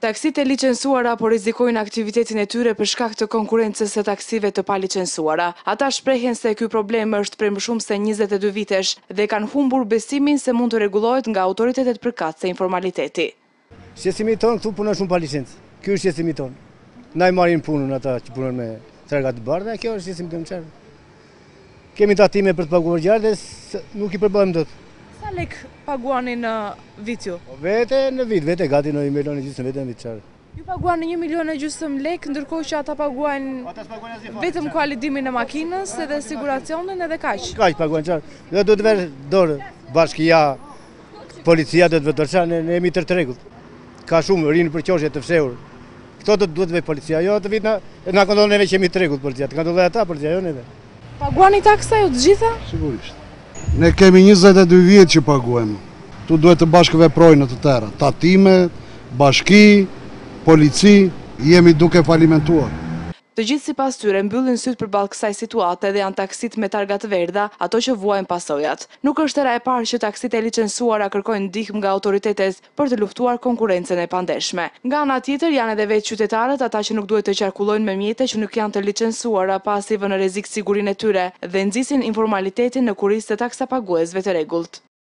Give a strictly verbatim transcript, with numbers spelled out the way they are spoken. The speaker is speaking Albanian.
Taksit e licencuara po rrezikojnë aktivitetin e tyre për shkak të konkurrencës së taksive të palicencuara. Ata shprehen se ky problem është prej më shumë se njëzet e dy vitesh dhe kanë humbur besimin se mund të rregullohet nga autoritetet përkatëse informaliteti. Shqetësimi tonë këtu punon shumë pa licencë. Ky është shqetësimi tonë. Na i marrin punën ata që punojnë me trega të bardha, kjo është shqetësimi tonë çfarë. Kemi tatime për të paguar gjatë dhe nuk i përballojmë dot. Sa lek paguani në vit ju? Vete në vit, vete gati në një milion e gjysmë vete në vit çfarë. Ju paguani një milion e gjysmë lek, ndërkohë që ata paguajnë vetëm kualitimin e makinës edhe siguracionin edhe kaq. Kaq paguajnë çfarë. Do duhet të vërë dorë bashkia, policia do të vetë çfarë, ne, ne jemi të rregullt. Ka shumë rinë për qoshe të fshehur. Këto do duhet vetë policia, jo të vit na na kontrollon neve që jemi të rregullt policia, të kontrollojë ata policia, jo neve. Paguani taksa ju të gjitha? Sigurisht. Ne kemi njëzet e dy vjetë që paguajmë. Tu duhet të bashkëveprojnë në të tëra. Tatime, bashki, polici, jemi duke falimentuar. Të gjithë sipas tyre mbyllin syt përballë kësaj situate dhe janë taksit me targa të verdha, ato që vuajnë pasojat. Nuk është era e parë që taksit e licencuara kërkojnë ndihmë nga autoritetet për të luftuar konkurrencën e pandeshme. Nga ana tjetër janë edhe vetë qytetarët, ata që nuk duhet të qarkullojnë me mjete që nuk janë të licencuara pasi vënë në rrezik sigurinë e tyre dhe nxisin informalitetin në kurisë të taksapaguesve të rregullt.